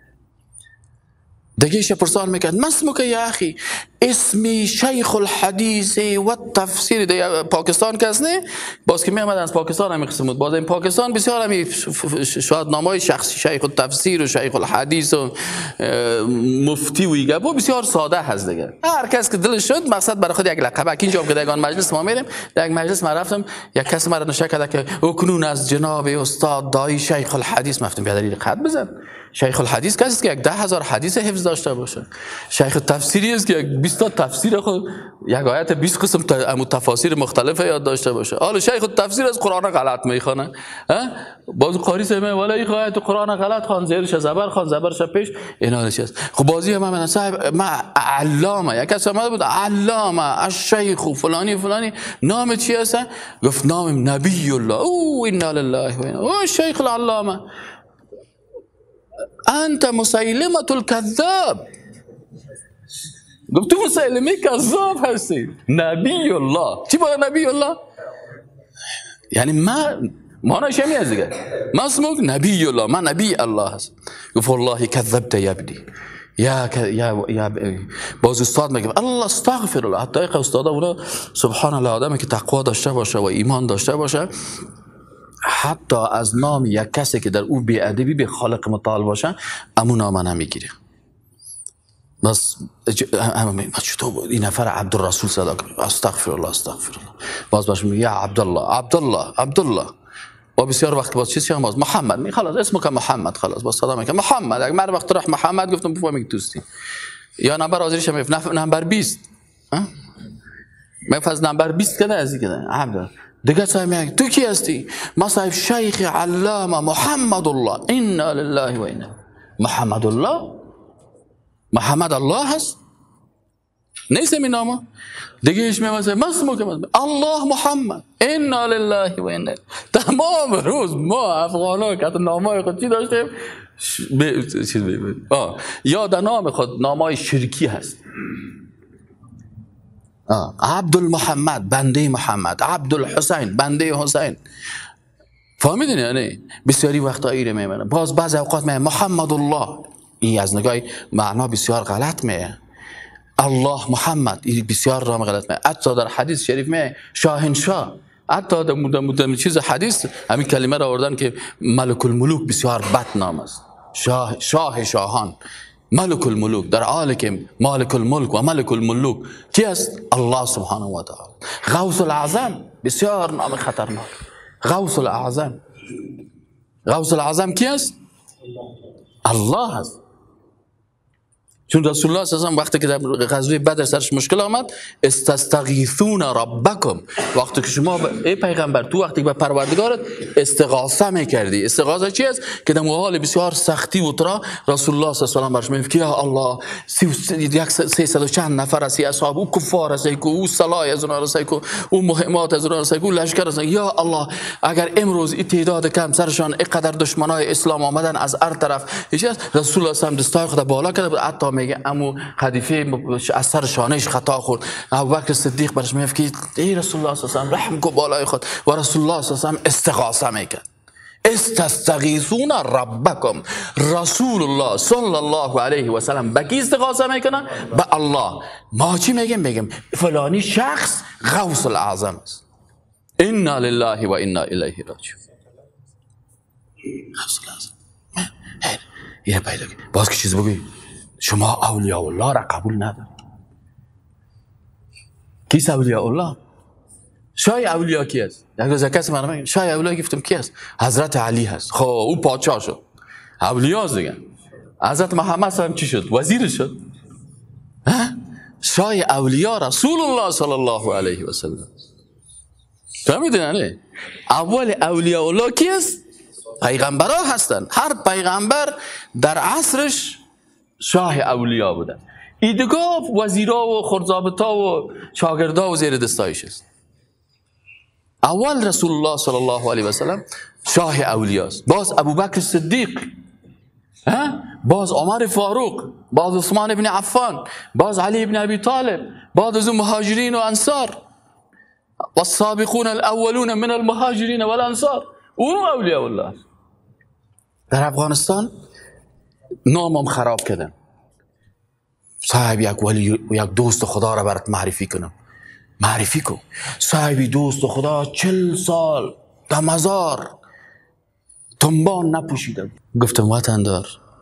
A: دیگه پرسان میکرد ما اسمک یا اخی؟ اسمی شیخ الحدیث و تفسیر. دیگه پاکستان کس نه، باز که میامد از پاکستان هم میخواستم باز این پاکستان بسیار همی شاید نامای شخصی شیخ التفسیر و شیخ الحدیث و مفتی و ایگه با بسیار ساده هست. دیگه هر کس که دلش شد مقصد برای خود یک لقب. اینجا که دیگه مجلس ما میریم، در یک مجلس ما رفتم، یک کس مرا نشه کرده که اکنون از جناب استاد دایی شیخ الحدیث. مفتم بیادری خط بزن. شیخ الحدیث کسی است که یک ده هزار حدیث حفظ داشته باشه. شیخ التفسیری است که یک بیست تا تفسیر خود، یک آیت بیست قسم تفاسیر مختلف یاد داشته باشه. حالا شیخ التفسیر از قرآن غلط میخونه، باز قاری سمه ولی این آیت قرآن غلط خوان، زیرش زبر خوان، زبرش پیش، اینا چیست. خب بازی من من صاحب ما علامه، یک کس اومد بود علامه الشیخ فلانی فلانی، نام چی است؟ گفت نام نبی الله. او انا لله و انا. او شیخ العلامه انت مسیلمه الکذاب. گفت تو مسیلمه کذاب هستی. نبی الله چی با نبی الله؟ یعنی ما معنیش همین است دیگه. ما اسمک نبی الله، ما نبی الله هست. گفت والله کذبت یا ابنی. یا یا یا باز استاد میگه الله استغفر الله. حتی استادا اونا سبحان الله آدمی که تقوا داشته باشه و ایمان داشته باشه، حتی از نام یک کسی که در او بی‌ادبی به خالق متعال باشه امو نام نمیگیره. بس چطور بود این نفر عبدالرسول صدا کنه استغفر الله استغفر الله، باز باش میگه یا عبدالله عبدالله عبدالله. و بسیار وقت باز چیزی هم باز محمد می خلاص اسمو که محمد، خلاص باز صدا میکنه محمد. اگه من وقت راه محمد گفتم بفهم میگه دوستی یا نمبر حاضرش میگفت نمبر بیست. ها من فاز نمبر بیست کنه از دیگه عبد دیگه صاحب میگه تو کی هستی؟ ما صاحب شیخ علامه محمد الله. انا لله و انا. محمد الله محمد الله هست نیست می نامه دیگه ایش میگه ما اسمو که الله محمد. انا لله و انا. تمام روز ما افغانا که نامای خود چی داشتیم چیز آه یا در نام خود نامای شرکی هست. عبدالمحمد بنده محمد، عبدالحسین بنده حسین. فهمیدین یعنی بسیاری وقتا ایره میمونه. باز بعض اوقات میگه محمد الله، این از نگاه معنا بسیار غلط میه. الله محمد این بسیار رام غلط میه. حتی در حدیث شریف میه شاهنشاه، حتی در مدام چیز حدیث همین کلمه را آوردن که ملک الملوک بسیار بد نام است. شاه شاه شاهان، ملک الملوک، در حالی که مالک الملک و ملک الملوک کی است؟ الله سبحانه و تعالی. غوث الاعظم بسیار نام خطرناک. غوث الاعظم، غوث الاعظم کی است؟ الله است. چون رسول الله صلی الله علیه و وقتی که در غزوه بدر سرش مشکل آمد استستغیثون ربکم، وقتی که شما ای پیغمبر تو وقتی که به پروردگارت استغاثه میکردی، استغاثه چی است؟ که در حال بسیار سختی و ترا رسول الله صلی الله علیه و برش میگفت که یا الله سیصد و چند نفر از اصحاب او کفار است، که او سلاح از اونها است، که او مهمات از اونها است، که او لشکر است. یا الله اگر امروز این تعداد کم سرشان اینقدر دشمنای اسلام آمدن از هر طرف، رسول الله صلی الله علیه و دستای خود بالا کرده، حتی میگه امو خلیفه از سر شانش خطا خورد. ابوبکر صدیق برش میگه که ای رسول الله صلی الله علیه و رحم کو بالای خود، و رسول الله صلی الله علیه و استغاثه میکرد. استستغیثون ربکم. رسول الله صلی الله علیه و سلم به کی استغاثه میکنه؟ به الله. ما چی میگیم؟ میگیم فلانی شخص غوث الاعظم است. انا لله و انا الیه راجعون. غوث الاعظم. یه پیدا باز که چیز بگوی شما اولیاء الله را قبول ندارید. کیست اولیاء الله؟ شای اولیاء کی است؟ یک روز کسی من میگه شای اولیاء گفتم کی است؟ حضرت علی هست. خب او پادشاه شد، اولیاء دیگه. حضرت محمد صلی الله علیه و چی شد؟ وزیر شد. ها؟ شای اولیاء رسول الله صلی الله علیه و سلم. فهمیدین نه؟ اول اولیاء الله کی است؟ پیغمبرها هستند. هر پیغمبر در عصرش شاه اولیاء بودن. ایدگاه وزیرا و خردزابطا و شاگردا و زیر دستایش است. اول رسول الله صلی الله علیه و سلم شاه اولیاست، باز ابوبکر صدیق، باز عمر فاروق، باز عثمان ابن عفان، باز علی ابن ابی طالب، باز از مهاجرین و انصار والسابقون الاولون من المهاجرین والانصار. اون اولیاء الله. در افغانستان نامم خراب کردن. صاحب یک ولی یک دوست خدا را برات معرفی کنم. معرفی کن. صاحبی دوست خدا چل سال در مزار تنبان نپوشیدم. گفتم وطن دار،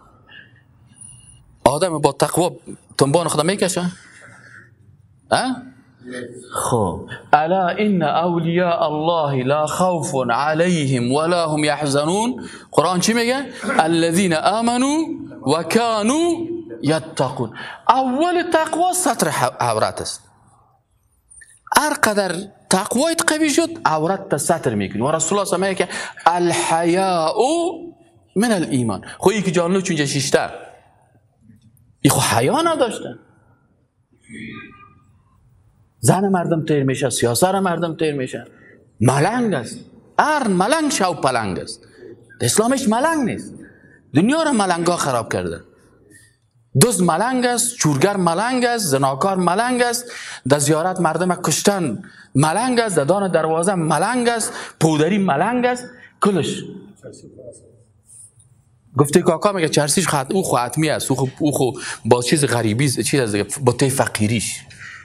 A: آدم با تقوا تنبان خدا میکشه؟ ها؟ خب الا ان اولیاء الله لا خوف علیهم ولا هم یحزنون. قرآن چی میگه؟ الذین آمنوا و کانوا یتقون. اول تقوا ستر عورت است. هر قدر تقوایت قوی شد عورت تا ستر میکنی. و رسول الله میگه که الحیاء من الایمان. خو یکی جانلو چونجا شیشته ای خو حیا نداشته. زن مردم تیر میشه، سیاسر مردم تیر میشه. ملنگ است. هر ملنگ شو پلنگ است. اسلامش ملنگ نیست. دنیا را ملنگا خراب کرده. دزد ملنگ است، چورگر ملنگ است، زناکار ملنگ است، در زیارت مردم کشتن ملنگ است، در دان دروازه ملنگ است، پودری ملنگ است، کلش. گفته کاکا میگه چرسیش خط او خو حتمی است، او خو او خو با چیز غریبی چیز از بوته فقیریش.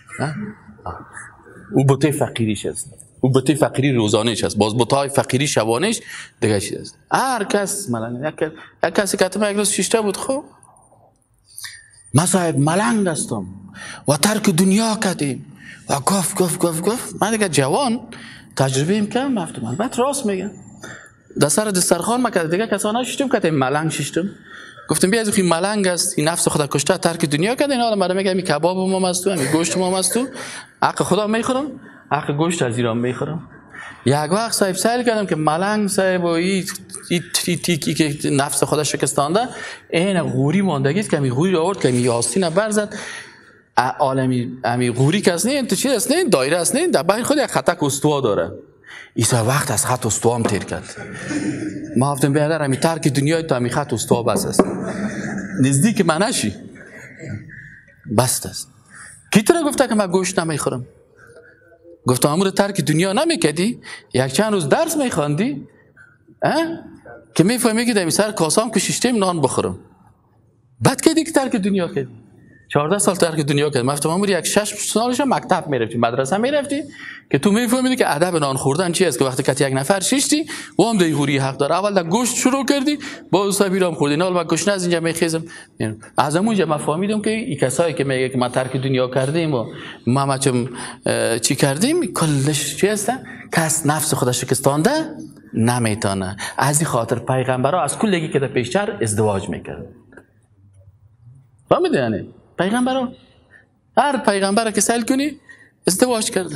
A: او بوته فقیریش است. او بوته فقیری روزانهش است. باز بوته فقیری شبانهش دیگه چیز است. هر کس ملنگ. یک کسی که تو یک روز شیشته بود خب ما صاحب ملنگ هستم و ترک دنیا کردیم و گفت گفت گفت گفت. من دیگه جوان تجربه ایم کم هفتم. البته راست میگم. در سر دسترخوان ما که دیگه کسانه شیشتم کردیم ملنگ شیشتم. گفتم بیا از این ملنگ است، این نفس خدا کشته ترک دنیا کرده. اینا حالا میگه می کباب ما است تو، می گوشت ما است تو. حق خدا میخورم، حق گوشت از ایران میخورم. یک وقت صاحب سوال کردم که ملنگ صاحب و این تیکی که نفس خدا شکستانده این غوری ماندگی است که می غوری آورد که می آستین برزد. عالمی امی غوری کس نه تو چیز است نه دایره است نه در بین خود یک خطک استوا داره. ایسا وقت از خط استوا هم تیر کرد. ما گفتم بیادر همی ترک دنیای تو همی خط استوا بس است. نزدیک منشی بست است. کی تو را گفته که من گوشت نمیخورم؟ گفتم امور ترک دنیا نمیکردی؟ یک چند روز درس میخواندی؟ که میفهمی که در سر کاسام که شیشتیم نان بخورم. بعد کردی که ترک دنیا کردی. چهارده سال ترک دنیا کردی. من گفتم امور یک شش سالش مکتب میرفتی، مدرسه میرفتی که تو میفهمیدی که ادب نان خوردن چی است، که وقتی که یک نفر شیشتی و هم دیگوری حق داره. اول در گوشت شروع کردی با صبیرام خوردی. نه من گوشت از اینجا میخیزم. از اونجا من فهمیدم که این کسایی که میگه که ما ترک دنیا کردیم و ما مچم چی کردیم کلش چی است؟ کس نفس خودش شکستانده نمیتونه. از این خاطر پیغمبرها از کلگی که در پیشتر ازدواج میکرد. فهمیدی یعنی پیغمبرها هر پیغمبر که سال کنی ازدواج کرده.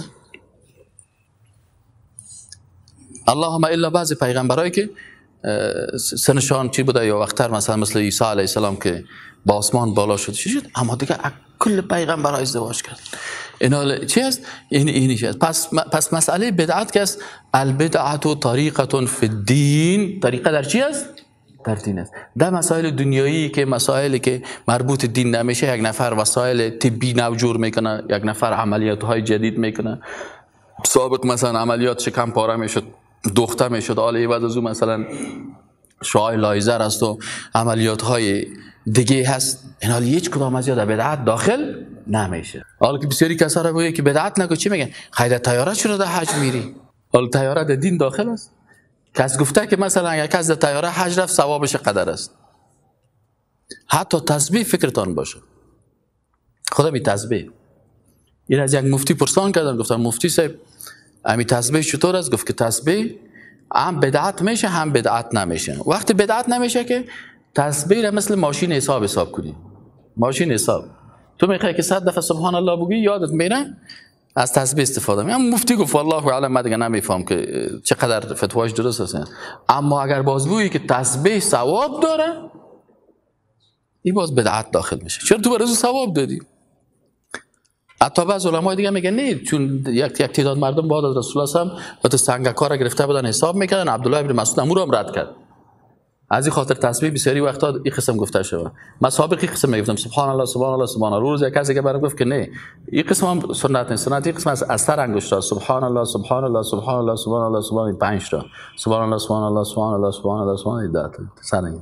A: اللهم الا بعضی پیغمبرایی که سنشان چی بوده یا وقتر مثلا مثل عیسی علیه السلام که با آسمان بالا شد چی شد، اما دیگه کل پیغمبرها ازدواج کرد. اینا چی است؟ این اینی چی است؟ پس پس مسئله بدعت که است البدعه طریقه فی الدین. طریقه در چی است؟ در دین است. در مسائل دنیایی که مسائلی که مربوط دین نمیشه یک نفر وسایل طبی نو جور میکنه، یک نفر عملیات های جدید میکنه. سابق مثلا عملیات شکم پاره میشد دختر میشد، حالا بعد از اون مثلا شعاع لایزر است و عملیات های دیگه هست. اینا هیچ کدام از یاد بدعت داخل نمیشه. حالا که بسیاری کسا را بگه که بدعت نکن چی میگن؟ خیلی طیاره چرا در حج میری؟ حالا طیاره در دین داخل است. کس گفته که مثلا اگر کس در طیاره حج رفت ثوابش قدر است. حتی تسبیح فکرتان باشه. خدا می تسبیح. این از یک مفتی پرسان کردم، گفتم مفتی صاحب امی تسبیح چطور است؟ گفت که تسبیح هم بدعت میشه هم بدعت نمیشه. وقتی بدعت نمیشه که تسبیح را مثل ماشین حساب حساب کنی. ماشین حساب تو میخوای که صد دفعه سبحان الله بگی یادت میره از تسبیح استفاده می. هم مفتی گفت والله اعلم، من دیگه نمیفهم که چقدر فتواش درست است. اما اگر باز بگی که تسبیح ثواب داره این باز بدعت داخل میشه. چرا تو برای ثواب دادی؟ حتی بعض علمای دیگه میگن نه، چون یک یک تعداد مردم بعد از رسول الله صلی الله علیه و آله سنگکار را گرفته بودن حساب میکردن. عبدالله ابن مسعود امور هم رد کرد. از این خاطر تسبیح بسیاری وقتا این قسم گفته شده. من سابق این قسم میگفتم سبحان الله سبحان الله سبحان الله. روز یک کسی که برام گفت که نه این قسم هم سنت نیست. سنت این قسم از اثر انگشتار سبحان الله سبحان الله سبحان الله سبحان الله سبحان الله پنج تا سبحان الله سبحان الله سبحان الله سبحان الله سبحان الله ده سنه.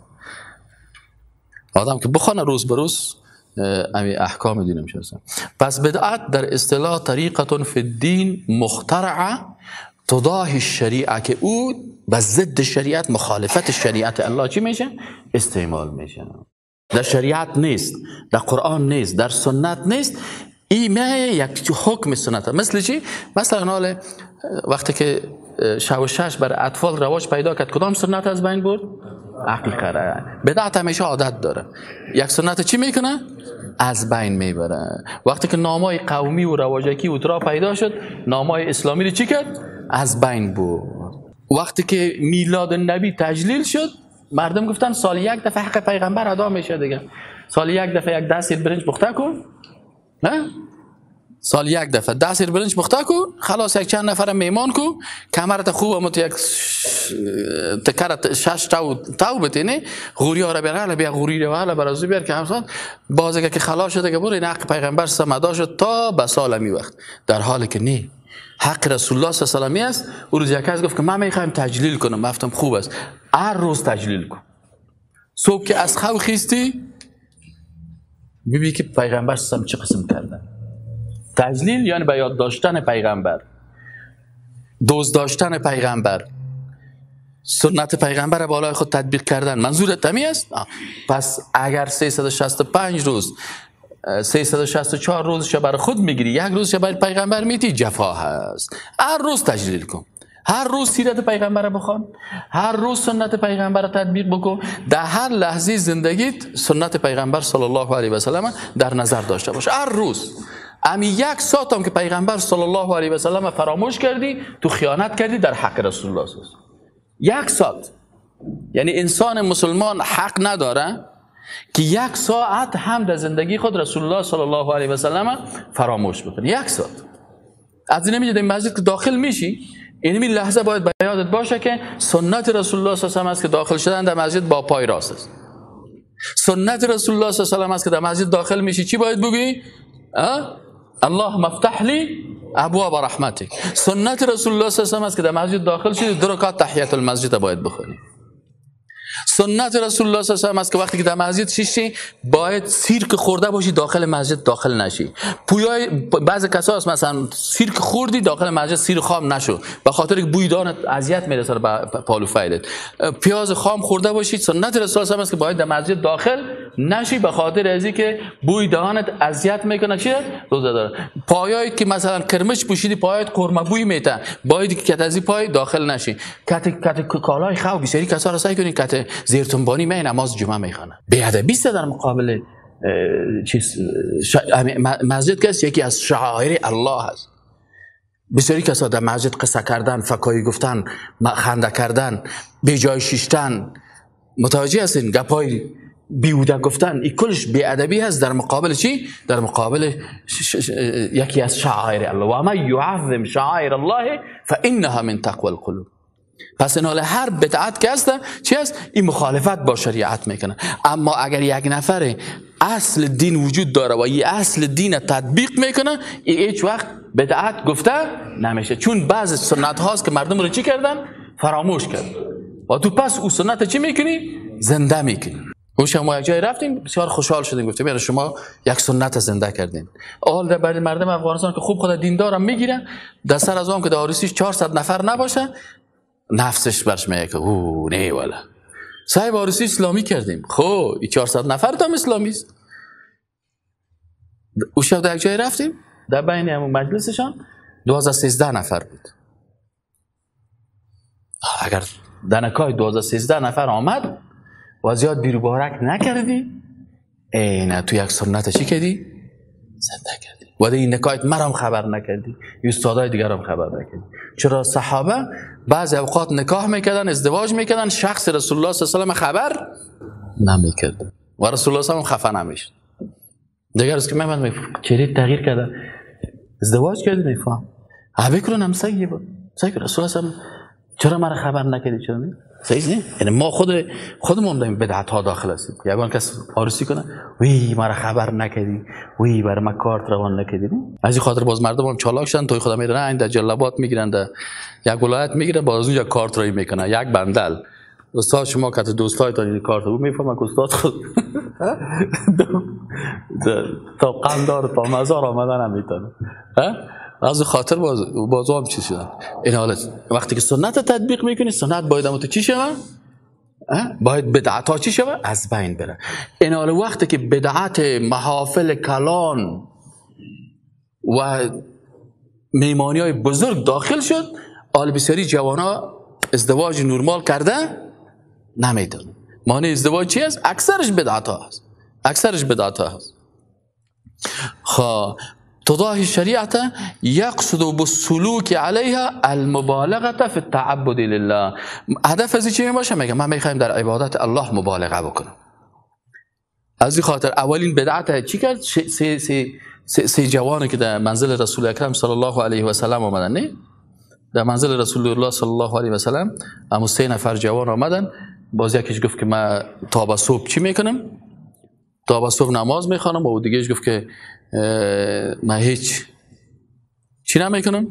A: آدم که بخونه روز به روز امی احکام دین میشه. پس بدعت در اصطلاح طریقه فی الدین مخترعه تضاهی الشریعه، که او به ضد شریعت، مخالفت شریعت الله چی میشه؟ استعمال میشه. در شریعت نیست، در قرآن نیست، در سنت نیست. این یک حکم سنت. مثل چی؟ مثلا حال وقتی که شوشش برای اطفال رواج پیدا کرد، کدام سنت از بین برد؟ عقل قراره. بدعت همیشه عادت داره، یک سنت چی میکنه؟ از بین میبره. وقتی که نامای قومی و رواجکی و ترا پیدا شد، نامای اسلامی رو چی کرد؟ از بین برد. وقتی که میلاد نبی تجلیل شد، مردم گفتن سال یک دفعه حق پیغمبر ادا میشه دیگه. سال یک دفعه یک دست برنج پخته کن، نه؟ سال یک دفعه ده سیر برنج پخته کو، خلاص یک چند نفر میمان کو، کمرت خوب مت یک تکرت شش تاو تاو بتینی، غوری ها را بیار، بیا غوری را حالا برازو بیار که همسان بازه که خلاص شده که بره این حق پیغمبر سمدا شد تا به سال می وقت، در حالی که نه، حق رسول الله صلی الله علیه و آله است. او روز یک کس گفت که من میخوایم تجلیل کنم، گفتم خوب است، هر روز تجلیل کن. صبح که از خواب خیستی ببین که پیغمبر سم چه قسم کرده. تجلیل یعنی به یاد داشتن پیغمبر، دوست داشتن پیغمبر، سنت پیغمبر را بالای خود تطبیق کردن. منظورت همین است؟ پس اگر سیصد و شصت و پنج روز سیصد و شصت و چهار روزش برای خود میگیری، یک روزش برای پیغمبر میتی، جفا هست. هر روز تجلیل کن، هر روز سیرت پیغمبر را بخوان، هر روز سنت پیغمبر را تطبیق بکن. در هر لحظه زندگیت سنت پیغمبر صلی الله علیه و سلم در نظر داشته باش. هر روز امی یک ساعت هم که پیغمبر صلی الله علیه و سلم فراموش کردی، تو خیانت کردی در حق رسول الله صلی الله علیه و سلم. یک ساعت، یعنی انسان مسلمان حق نداره که یک ساعت هم در زندگی خود رسول الله صلی الله علیه و سلم فراموش بکنه. یک ساعت از این نمیشه در مسجد که داخل میشی، این لحظه باید به یادت باشه که سنت رسول الله صلی الله علیه و سلم است که داخل شدن در مسجد با پای راست است. سنت رسول الله صلی الله علیه و سلم است که در مسجد داخل میشی چی باید بگی؟ الله مفتح لی ابواب رحمتک. سنت رسول الله صلی الله علیه و سلم است که در مسجد داخل شدی دو رکعت تحیت المسجد باید بخونی. سنت رسول الله صلی الله علیه و سلم است که وقتی که در مسجد شیشی باید سیرک خورده باشی داخل مسجد داخل نشی. پویای بعضی کسا هست مثلا سیرک خوردی داخل مسجد سیر خام نشو، به خاطر که بوی دهانت اذیت میرسه به پالو فایلت. پیاز خام خورده باشی، سنت رسول الله صلی الله علیه و سلم است که باید در مسجد داخل نشی به خاطر ازی که بوی دهانت اذیت میکنه. چیه؟ روزه داره. پایایی که مثلا کرمش پوشیدی پایت قرمه بوی میته، باید که کتازی پای داخل نشی. کت کت کالای خواب بسیاری کسا را سعی کنین کت زیر تنبانی می نماز جمعه میخوانه. بی‌ادبی است در مقابل چیز ش... مسجد که یکی از شعائر الله هست. بسیاری کسا در مسجد قصه کردن، فکایی گفتن، خنده کردن، به جای شیشتن، متوجه هستین گپای بیهوده گفتن، این کلش بی‌ادبی هست در مقابل چی؟ در مقابل ش... ش... یکی از شعائر الله. و ما یعظم شعائر الله فانها من تقوى القلوب. پس این حال هر بدعت که هست چی هست؟ این مخالفت با شریعت میکنه. اما اگر یک نفر اصل دین وجود داره و این اصل دین تطبیق میکنه، این هیچ وقت بدعت گفته نمیشه. چون بعض سنت هاست که مردم رو چی کردن؟ فراموش کردن و تو پس او سنت چی میکنی؟ زنده میکنی. اون شما یک جای رفتیم بسیار خوشحال شدیم، گفتیم بیار شما یک سنت زنده کردین. حال در بعضی مردم افغانستان که خوب خود دیندارم میگیرن، در سر از اون که داروسیش چهارصد نفر نباشه نفسش برش میگه که اوه نه والا صاحب عروسی اسلامی کردیم. خب این چهارصد نفر هم اسلامی است. اون شب در یک جای رفتیم، در بین همون مجلسشان دوازده سیزده نفر بود. اگر دنکای دوازده سیزده نفر آمد و زیاد بیرو بارک نکردی، اینه تو یک سنت چی کردی؟ زنده کردی. و در این نکایت مرام خبر نکردی، استادای دیگر هم خبر نکردی. چرا صحابه بعض اوقات نکاح میکردن، ازدواج میکردن، شخص رسول الله صلی الله علیه و سلم خبر نمیکردن. و رسول الله صلی الله علیه و آله خفه نمیشد. دیگر از که من میفهم چهره تغییر کرده، ازدواج کردی میفهم ابی کرون هم سگی بود سگی رسول الله صلی الله علیه و آله چرا مرا خبر نکردی چرا نه صحیح نه. یعنی ما خود خودمون در بدعت ها داخل هستیم. یگان کس عروسی کنه وی مرا خبر نکردی، وی برای ما کارت روان نکردی. از این خاطر باز مردم هم چالاک شدن، توی خدا میرن این در جلبات میگیرن، در یک ولایت میگیره باز اونجا کارت روی میکنه. یک بندل استاد شما که دوستایتان این کارت رو میفهمن که استاد خود تا قندار تا مزار آمدن هم میتونه. از خاطر باز باز هم چی شدن این حالت. وقتی که سنت تطبیق میکنی سنت باید هم تو چی شوه؟ باید بدعت ها چی شوه؟ از بین بره. این حال وقتی که بدعت محافل کلان و میمانی های بزرگ داخل شد، آل بسیاری جوان ها ازدواج نورمال کرده نمیدن. معنی ازدواج چی است؟ اکثرش بدعت ها هست. اکثرش بدعت ها هست. خب تضاهی الشريعة يقصد بالسلوك عليها المبالغة في التعبد لله. هدف از چی باشه؟ میگم ما میخوایم در عبادت الله مبالغه بکنم. از این خاطر اولین بدعت چی کرد؟ سی سی سی, سی جوانی که در منزل رسول اکرم صلی الله علیه و سلم آمدن، نه در منزل رسول الله صلی الله علیه و سلم اما سه نفر جوان آمدن. باز یکیش گفت که ما تا به صبح چی میکنم؟ تا به صبح نماز میخوانم. و دیگهش گفت که من هیچ چی نمیکنم.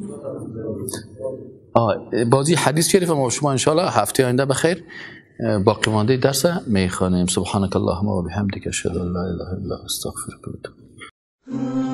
A: بازی حدیث شریف ما شما انشاءالله هفته آینده بخیر باقی مانده درس میخوانیم. سبحانك اللهم و بحمدک اشهد ان لا اله الا انت استغفرک و اتوب الیک.